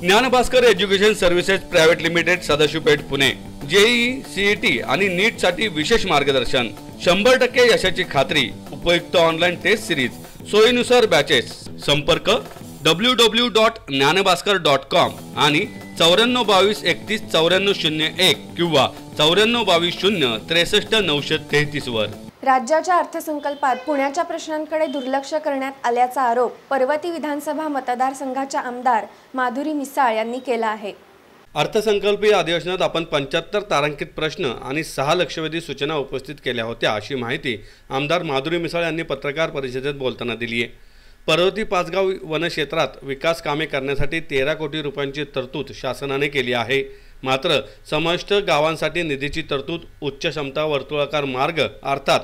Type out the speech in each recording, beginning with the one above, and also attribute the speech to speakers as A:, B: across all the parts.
A: Dnyanbhaskar education services private limited, Sadashiv Peth, Pune. JEE, CET आणि NEET साठी विशेष मार्गदर्शन, 100% यशाची खात्री, उपयुक्त ऑनलाईन टेस्ट सिरीज, सोयीनुसार बॅचेस। संपर्क www.ज्ञानभास्कर.com आणि 9422319401 किंवा 9422033933 वर।
B: राज्याच्या अर्थसंकल्पात पुण्याच्या प्रश्नांकडे दुर्लक्ष करण्यात आल्याचा आरोप पर्वती विधानसभा मतदारसंघाच्या आमदार माधुरी मिसाळ यांनी केला आहे।
A: अर्थसंकल्पीय अधिवेशनात आपण 75 तारांकित प्रश्न आणि 6 लक्षवेधी सूचना उपस्थित केल्या होत्या, अशी माहिती आमदार माधुरी मिसाळ यांनी पत्रकार परिषदेत बोलताना दिली आहे। पर्वती पाचगाव वनक्षेत्रात विकास कामे करण्यासाठी 13 कोटी रुपयांची तरतूद शासनाने केली आहे। मात्र समाविष्ट गावांसाठी निधीची तरतूद उच्च क्षमता वर्तुळाकार मार्ग अर्थात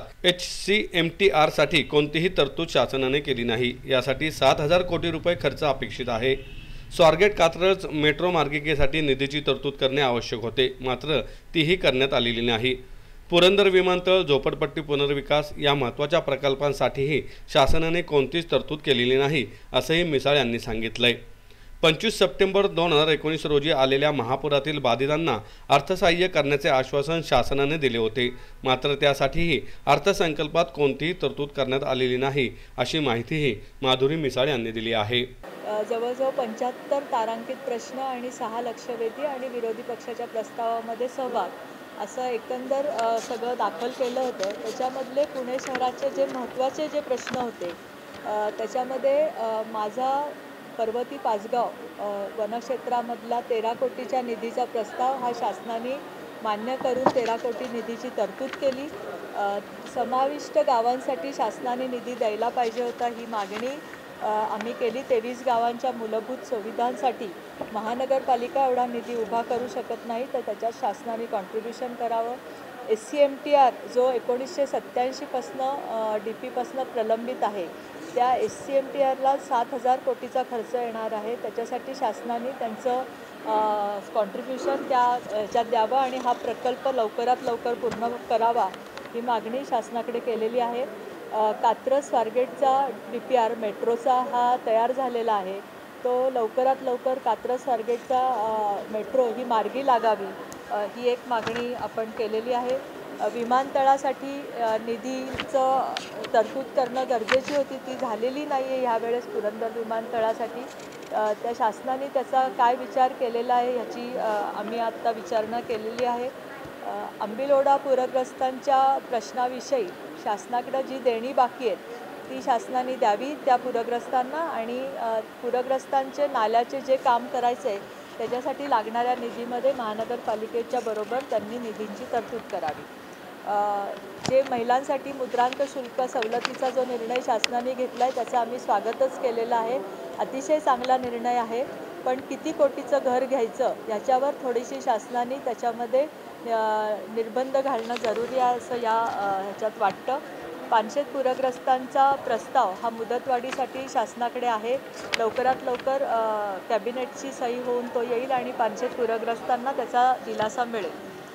A: HCMTR साठी कोणतीही तरतूद शासनाने केली नाही। यासाठी 7000 कोटी रुपये खर्च अपेक्षित आहे। स्वारगेट कात्रज मेट्रो मार्गिकेसाठी निधीची तरतूद करणे आवश्यक होते, मात्र तीही करण्यात आलेली नाही। पुरंदर विमानतळ, झोपडपट्टी पुनर्विकास या महत्त्वाच्या प्रकल्पांसाठीही शासनाने कोणतीच तरतूद केलेली नाही, असंही मिसाळ यांनी सांगितलंय। 25 सप्टेंबर 2019 रोजी आलेल्या महापुरातील बाधितांना अर्थसहाय्य करण्याचे आश्वासन शासनाने दिले होते, मात्र त्यासाठीही अर्थसंकल्पात कोणतीही तरतूद करण्यात आलेली नाही, अशी माहितीही माधुरी मिसाळ यांनी दिली आहे।
C: जवळजवळ 75 तारांकित प्रश्न आणि 6 लक्षवेधी आणि विरोधी पक्षाच्या प्रस्तावामध्ये सहभाग असं एकंदर सगळं दाखल केलं होतं। त्याच्यामधले पुणे शहराचे जे महत्त्वाचे जे प्रश्न होते त्याच्यामध्ये माझा पर्वती पाचगाव वनक्षेत्रामधला 13 कोटीच्या निधीचा प्रस्ताव हा शासनाने मान्य करून 13 कोटी निधीची तरतूद केली। समाविष्ट गावांसाठी शासनाने निधी द्यायला पाहिजे होता, ही मागणी आम्ही केली। 23 गावांच्या मूलभूत सुविधांसाठी महानगरपालिका एवढा निधी उभा करू शकत नाही, तर त्याच्यात शासनाने कॉन्ट्रीब्युशन करावं। SCMTR जो 1987 पासनं DP पासनं प्रलंबित आहे, त्या SCMTRला 7000 कोटीचा खर्च येणार आहे। त्याच्यासाठी शासनाने त्यांचं कॉन्ट्रीब्युशन ह्याच्यात द्यावं आणि हा प्रकल्प लवकरात लवकर पूर्ण करावा, ही मागणी शासनाकडे केलेली आहे। कात्रज स्वारगेटचा DPR मेट्रोचा हा तयार झालेला आहे, तो लवकरात लवकर कात्रज स्वारगेटचा मेट्रो ही मार्गी लागावी, ही एक मागणी आपण केलेली आहे। विमानतळासाठी निधीचं तरतूद करणं गरजेची होती, ती झालेली नाही आहे ह्यावेळेस पुरंदर विमानतळासाठी। त्या शासनाने त्याचा काय विचार केलेला आहे ह्याची आम्ही आत्ता विचारणा केलेली आहे। आंबिलोडा पूरग्रस्तांच्या प्रश्नाविषयी शासनाकडे जी देणी बाकी आहेत ती शासनाने द्यावी त्या पूरग्रस्तांना, आणि पूरग्रस्तांचे नाल्याचे जे काम करायचे आहे त्याच्यासाठी लागणाऱ्या निधीमध्ये महानगरपालिकेच्या बरोबर त्यांनी निधींची तरतूद करावी। जे महिलांसाठी मुद्रांक शुल्क सवलतीचा जो निर्णय शासनाने घेतला आहे त्याचं आम्ही स्वागतच केलेलं आहे, अतिशय चांगला निर्णय आहे। पण किती कोटीचं घर घ्यायचं याच्यावर थोडीशी शासनाने त्याच्यामध्ये निर्बंध घालणं जरुरी आहे असं ह्याच्यात वाटतं। पानशेत पूरग्रस्तांचा प्रस्ताव हा मुदतवाढीसाठी शासनाकडे आहे, लवकरात लवकर कॅबिनेटची सही होऊन तो येईल आणि पानशेत पूरग्रस्तांना त्याचा दिलासा मिळेल।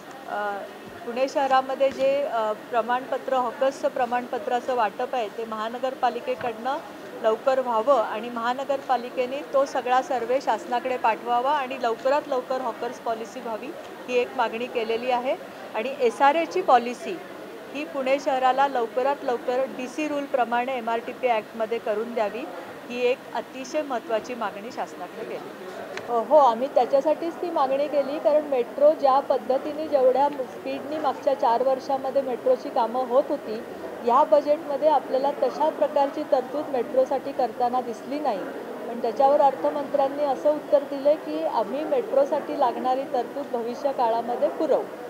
C: पुणे शहरामध्ये जे प्रमाणपत्र हॉकर्सचं प्रमाणपत्राचं वाटप आहे ते महानगरपालिकेकडनं लवकर व्हावं आणि महानगरपालिकेने तो सगळा सर्वे शासनाकडे पाठवावा आणि लवकरात लवकर हॉकर्स पॉलिसी व्हावी, ही एक मागणी केलेली आहे। आणि SRAची पॉलिसी ही पुणे शहराला लवकरात लवकर DC रूलप्रमाणे MRTP ॲक्टमध्ये करून द्यावी, ही एक अतिशय महत्त्वाची मागणी शासनाकडे केली। हो, आम्ही त्याच्यासाठीच ती मागणी केली, कारण मेट्रो ज्या पद्धतीने जेवढ्या स्पीडनी मागच्या 4 वर्षामध्ये मेट्रोची कामं होत होती, या बजेटमध्ये आपल्याला तशा प्रकारची तरतूद मेट्रोसाठी करताना दिसली नाही। पण त्याच्यावर अर्थमंत्र्यांनी असं उत्तर दिलं की आम्ही मेट्रोसाठी लागणारी तरतूद भविष्य काळामध्ये पुरवू।